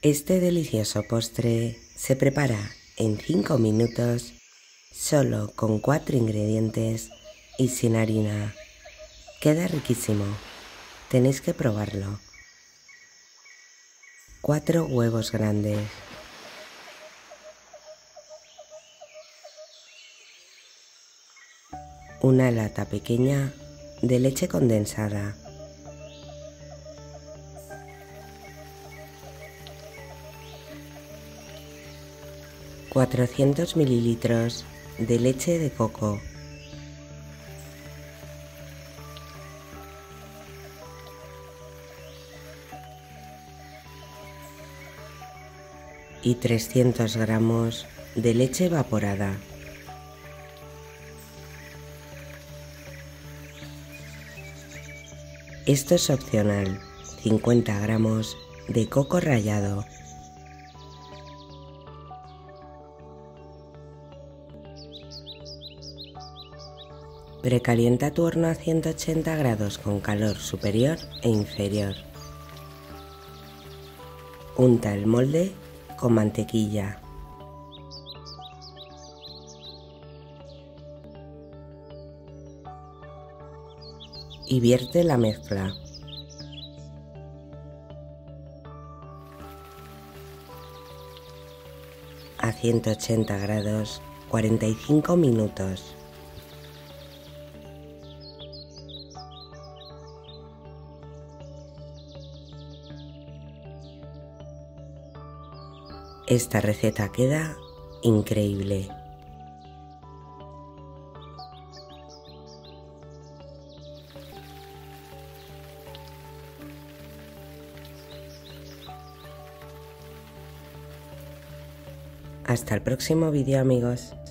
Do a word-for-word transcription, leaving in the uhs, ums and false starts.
Este delicioso postre se prepara en cinco minutos solo con cuatro ingredientes y sin harina. Queda riquísimo, tenéis que probarlo. Cuatro huevos grandes, una lata pequeña de leche condensada, cuatrocientos mililitros de leche de coco, y trescientos gramos de leche evaporada. Esto es opcional, cincuenta gramos de coco rallado. Precalienta tu horno a ciento ochenta grados con calor superior e inferior. Unta el molde con mantequilla. Y vierte la mezcla. A ciento ochenta grados, cuarenta y cinco minutos. Esta receta queda increíble. Hasta el próximo vídeo, amigos.